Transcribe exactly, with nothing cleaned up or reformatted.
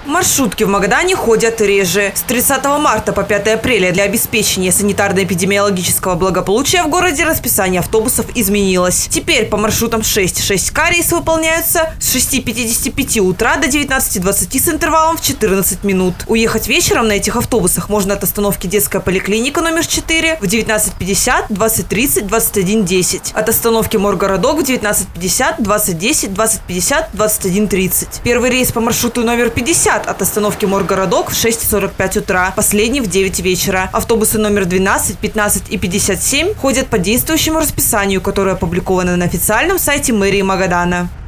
Маршрутки в Магадане ходят реже. С тридцатого марта по пятое апреля для обеспечения санитарно-эпидемиологического благополучия в городе расписание автобусов изменилось. Теперь по маршрутам шесть шесть К рейсы выполняются с шести пятидесяти пяти утра до девятнадцати двадцати с интервалом в четырнадцать минут. Уехать вечером на этих автобусах можно от остановки Детская поликлиника номер четыре в девятнадцать пятьдесят, двадцать тридцать, двадцать один десять. От остановки Моргородок в девятнадцать пятьдесят, двадцать десять, двадцать пятьдесят, двадцать один тридцать. Первый рейс по маршруту номер пятьдесят от остановки Моргородок в шесть сорок пять утра, последний в девять вечера. Автобусы номер двенадцать, пятнадцать и пятьдесят семь ходят по действующему расписанию, которое опубликовано на официальном сайте мэрии Магадана.